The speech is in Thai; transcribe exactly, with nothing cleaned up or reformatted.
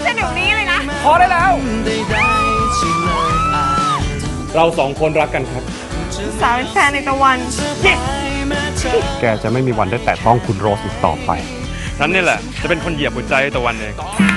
ฉันเดี๋ยวนี้เลยนะพอได้แล้วเราสองคนรักกันครับสาวเป็นแฟนในตะวันแกจะไม่มีวันได้แตะต้องคุณโรสอีกต่อไปฉันนี่แหละจะเป็นคนเหยียบหัวใจตะวันเอง